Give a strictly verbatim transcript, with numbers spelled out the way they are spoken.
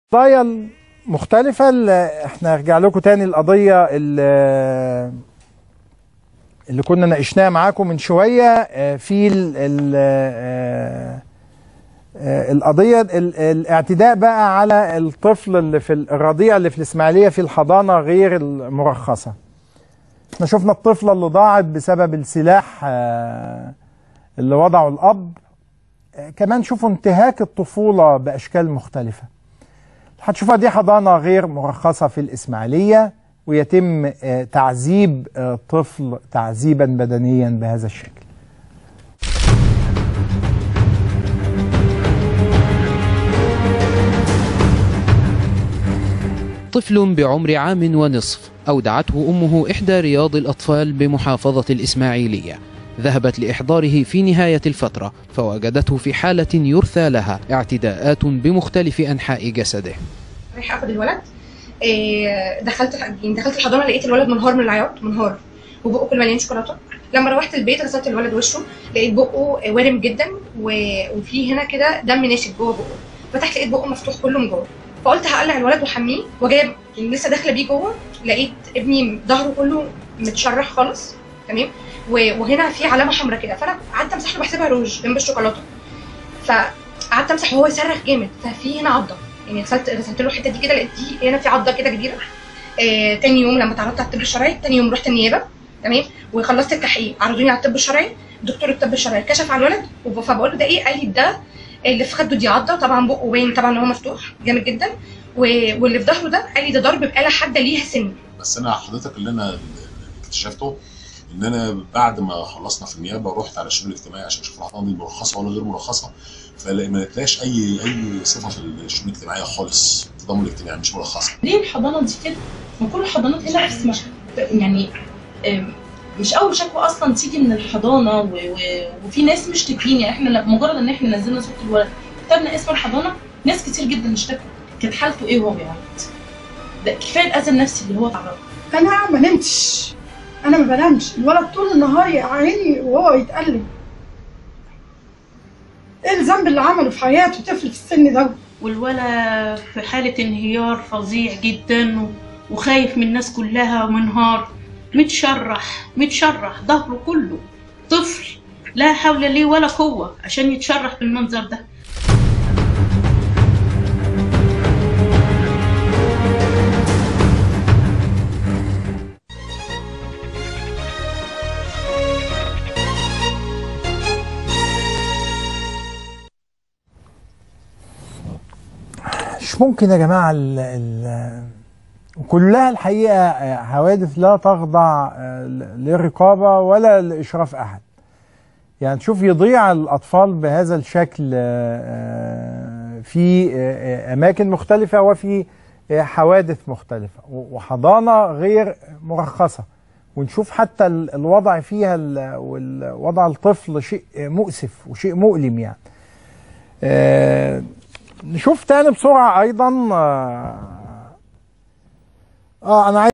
القضايا المختلفة اللي احنا هرجع لكم تاني القضية اللي, اللي كنا ناقشناها معاكم من شوية في ال ال القضية الاعتداء بقى على الطفل اللي في الرضيع اللي في الإسماعيلية في الحضانة غير المرخصة. احنا شفنا الطفلة اللي ضاعت بسبب السلاح اللي وضعه الأب. كمان شوفوا انتهاك الطفولة بأشكال مختلفة. هتشوفها دي حضانة غير مرخصة في الإسماعيلية ويتم تعذيب طفل تعذيبا بدنيا بهذا الشكل. طفل بعمر عام ونصف أودعته أمه إحدى رياض الأطفال بمحافظة الإسماعيلية. ذهبت لإحضاره في نهاية الفترة فوجدته في حالة يرثى لها اعتداءات بمختلف أنحاء جسده. رايحه اخد الولد، دخلت يعني دخلت الحضانه لقيت الولد منهار من العياط، منهار وبقه كله مليان شوكولاته. لما روحت البيت غسلت الولد وشه لقيت بقه وارم جدا وفي هنا كده دم ناشف جوه بقه. فتحت لقيت بقه مفتوح كله من جوه، فقلت هقلع الولد واحميه وجايه يعني لسه داخله بيه جوه لقيت ابني ظهره كله متشرح خالص تمام، وهنا في علامه حمراء كده. فانا قعدت امسح له بحسبها روج جنب الشوكولاته، فقعدت امسح وهو يصرخ جامد. ففي هنا عضه يعني غسلت غسلت له الحته دي كده لقيت دي هنا في عضه كده كبيره. آه تاني يوم لما اتعرضت على الطب الشرعي، تاني يوم رحت النيابه تمام وخلصت التحقيق، عرضوني على الطب الشرعي. دكتور الطب الشرعي كشف على الولد فبقول له ده ايه؟ قال لي ده اللي في خده دي عضه، طبعا بقه باين طبعا ان هو مفتوح جامد جدا، واللي في ظهره ده قال لي ده ضرب بآلة حاده ليها سن. بس انا حضرتك اللي انا اللي اكتشفته ان انا بعد ما خلصنا في النيابه رحت على الشؤون الاجتماعي عشان اشوف الحضانه دي مرخصه ولا غير مرخصه، فما لقيتلاش اي اي صفه في الشؤون الاجتماعيه خالص، التضامن الاجتماعي مش مرخصه. ليه الحضانه دي كده؟ ما كل الحضانات هنا اسمها يعني مش اول شكوى اصلا تيجي من الحضانه و... و... وفي ناس مشتكين. احنا مجرد ان احنا نزلنا صوره الولد كتبنا اسم الحضانه ناس كتير جدا اشتكوا. كانت حالته ايه وهو بيعيط؟ ده كفايه الاذى النفسي اللي هو تعرض. انا ما نمتش، انا ما بنامش، الولد طول النهار يا عيني وهو يتقلب. ايه الذنب اللي عمله في حياته طفل في السن ده؟ والولد في حاله انهيار فظيع جدا وخايف من الناس كلها ومنهار، متشرح متشرح ظهره كله. طفل لا حول ليه ولا قوه عشان يتشرح بالمنظر ده. مش ممكن يا جماعة ال ال كلها الحقيقة حوادث لا تخضع لرقابة ولا لإشراف أحد. يعني تشوف يضيع الأطفال بهذا الشكل في أماكن مختلفة وفي حوادث مختلفة وحضانة غير مرخصة، ونشوف حتى الوضع فيها ووضع الطفل شيء مؤسف وشيء مؤلم. يعني نشوف تاني بسرعة أيضا. اه انا عايز